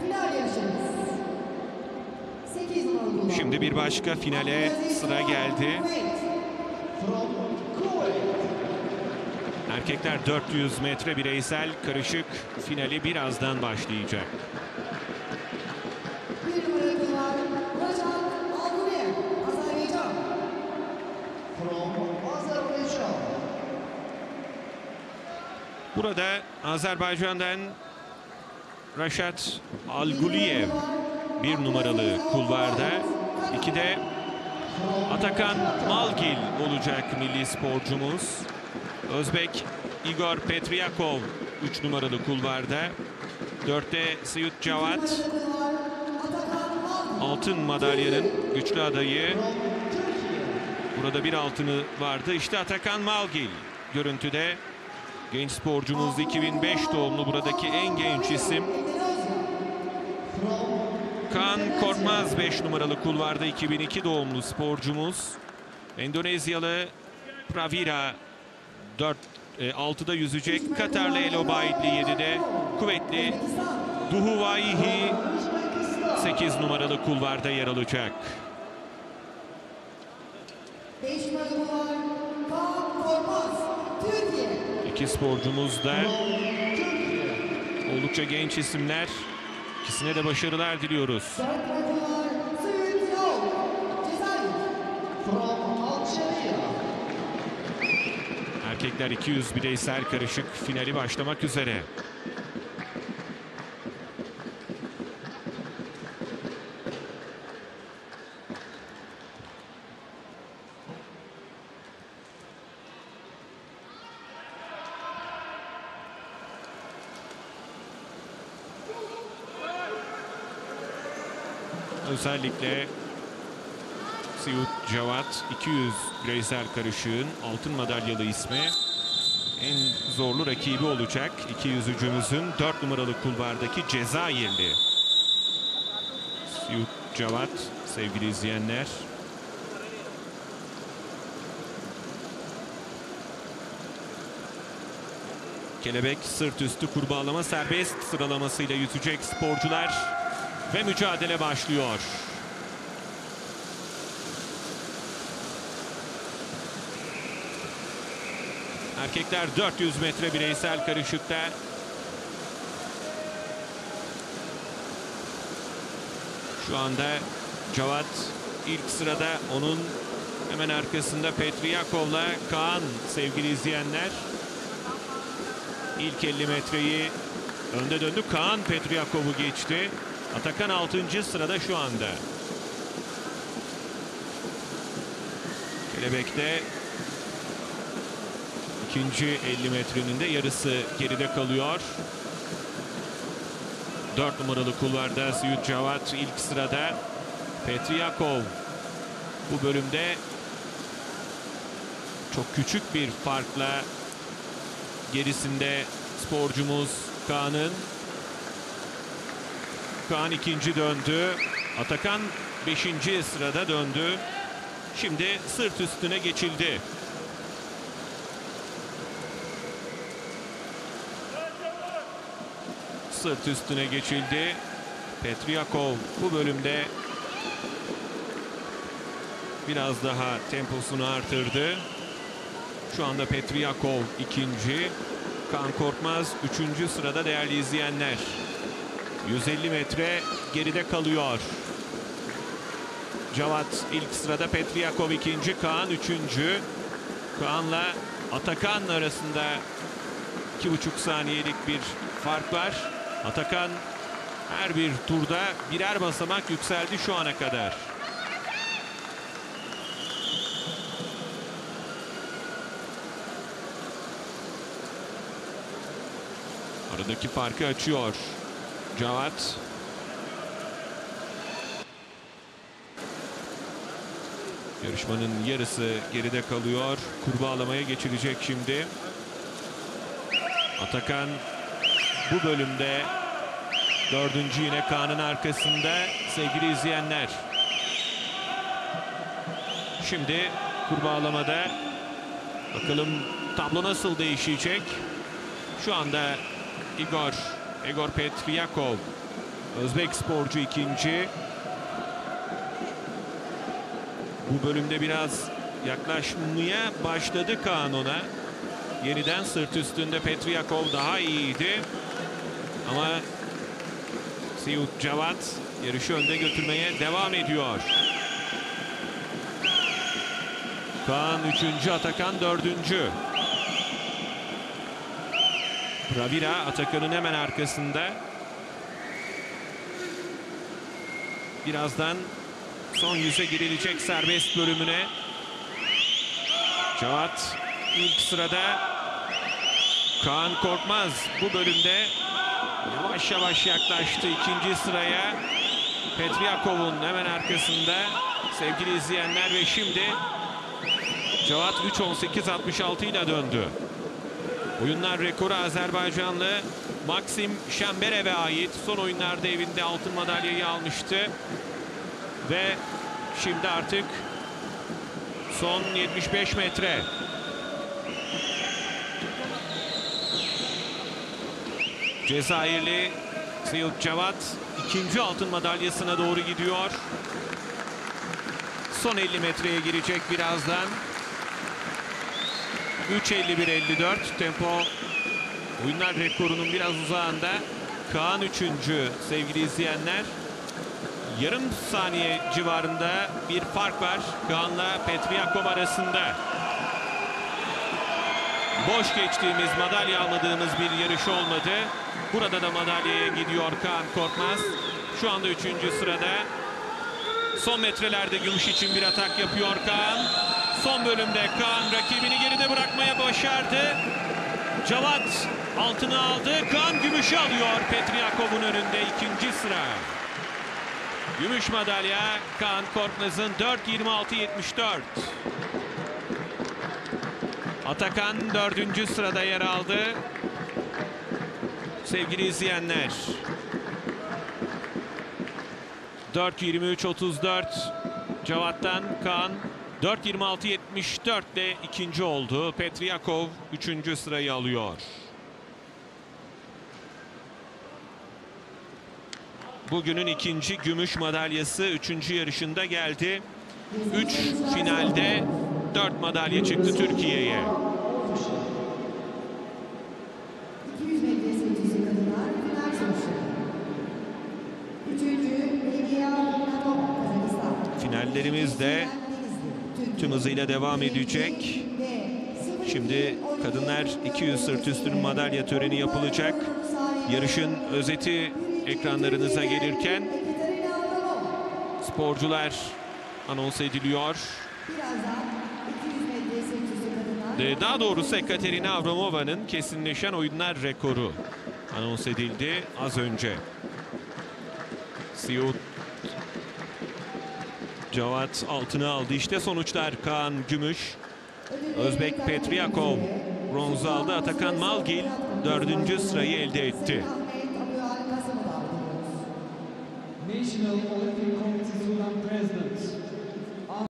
final yarışımız. 8 numaralı kulvar. Şimdi bir başka finale sıra geldi. Erkekler 400 metre bireysel karışık finali birazdan başlayacak. 1 numaralı kulvar Rajan Alguliyev, Azerbaycan. Burada Azerbaycan'dan Raşat Alguliyev 1 numaralı kulvarda. 2'de Atakan Malgil olacak milli sporcumuz. Özbek Igor Petryakov 3 numaralı kulvarda. 4'te Siyut Cavat, altın madalyanın güçlü adayı. Burada bir altını vardı. İşte Atakan Malgil görüntüde. Genç sporcumuz 2005 doğumlu, buradaki en genç isim. Kaan Korkmaz 5 numaralı kulvarda 2002 doğumlu sporcumuz. Endonezyalı Pravira 6'da yüzecek. Katarlı Elobaidli 7'de. Kuvvetli Duhuvaihi 8 numaralı kulvarda yer alacak. 5 numaralı kulvar Kaan Korkmaz, Türkiye. İki sporcumuz da oldukça genç isimler. İkisine de başarılar diliyoruz. 4 numaralı kulvar Suyut Yol, Cezayir. Erkekler 200 bireysel karışık finali başlamak üzere. Özellikle Siyut Cavat 200 bireysel karışığın altın madalyalı ismi, en zorlu rakibi olacak. İki yüzücümüzün 4 numaralı kulvardaki Cezayirli Siyut Cavat sevgili izleyenler. Kelebek sırt üstü kurbağalama serbest sıralamasıyla yüzecek sporcular ve mücadele başlıyor. Erkekler 400 metre bireysel karışıkta. Şu anda Cavat ilk sırada, onun hemen arkasında Petryakov'la Kaan sevgili izleyenler. İlk 50 metreyi önde döndü. Kaan Petryakov'u geçti. Atakan 6. sırada şu anda. Kelebek'te ikinci 50 metrenin de yarısı geride kalıyor. 4 numaralı kulvarda Siyut Cavat ilk sırada. Petryakov bu bölümde çok küçük bir farkla gerisinde sporcumuz Kaan'ın. Kaan ikinci döndü. Atakan 5. sırada döndü. Şimdi sırt üstüne geçildi. Sırt üstüne geçildi. Petryakov bu bölümde biraz daha temposunu artırdı. Şu anda Petryakov ikinci. Kaan Korkmaz 3. sırada değerli izleyenler. 150 metre geride kalıyor. Cavat ilk sırada, Petryakov ikinci, Kaan üçüncü. Kaan'la Atakan arasında 2,5 saniyelik bir fark var. Atakan her bir turda birer basamak yükseldi şu ana kadar. Aradaki farkı açıyor Cavat. Yarışmanın yarısı geride kalıyor. Kurbağalamaya geçilecek şimdi. Atakan bu bölümde dördüncü, yine Kaan'ın arkasında sevgili izleyenler. Şimdi kurbağalamada bakalım tablo nasıl değişecek. Şu anda Igor Petryakov Özbek sporcu ikinci. Bu bölümde biraz yaklaşmaya başladı Kaan ona. Yeniden sırt üstünde Petriakov daha iyiydi. Ama Siut Cevat yarışı önde götürmeye devam ediyor. Kaan 3. Atakan 4. Pravira Atakan'ın hemen arkasında. Birazdan son yüze girilecek serbest bölümüne. Cevat ilk sırada. Kaan Korkmaz bu bölümde yavaş yavaş yaklaştı 2. sıraya. Petriakov'un hemen arkasında sevgili izleyenler ve şimdi Cevat 3.18.66 ile döndü. Oyunlar rekoru Azerbaycanlı Maksim Şemberev'e ait. Son oyunlarda evinde altın madalyayı almıştı. Ve şimdi artık son 75 metre. Cezayirli Siut Cevat 2. altın madalyasına doğru gidiyor. Son 50 metreye girecek birazdan. 3.51.54 tempo oyunlar rekorunun biraz uzağında. Kaan 3. sevgili izleyenler. Yarım saniye civarında bir fark var Kaan'la Petriakov arasında. Boş geçtiğimiz, madalya almadığımız bir yarış olmadı. Burada da madalyaya gidiyor Kaan Korkmaz. Şu anda 3. sırada. Son metrelerde gümüş için bir atak yapıyor Kaan. Son bölümde Kaan rakibini geride bırakmaya başardı. Cevat altını aldı. Kaan gümüşü alıyor Petriakov'un önünde 2. sıra. Gümüş madalya Kaan Korkmaz'ın 4.26.74. Atakan 4. sırada yer aldı. Sevgili izleyenler. 4.23.34 Cevat'tan Kaan 4.26.74 ile ikinci oldu. Petriakov 3. sırayı alıyor. Bugünün 2. gümüş madalyası 3. yarışında geldi. 3 finalde 4 madalya çıktı Türkiye'ye. 200 metre seyircisi kadınlar final sonuçları. 3. Evliya Natov, Kazakistan. Finallerimiz de tüm hızıyla devam edecek. Şimdi kadınlar 200 sırt üstünün madalya töreni yapılacak. Yarışın özeti ekranlarınıza gelirken sporcular anons ediliyor. Daha doğrusu Ekaterina Avramova'nın kesinleşen oyunlar rekoru anons edildi az önce. Siut Cevat altını aldı. İşte sonuçlar. Kaan gümüş. Özbek Petriakov bronzu aldı. Atakan Malgil 4. sırayı elde etti. National Olympic Committee Sudan President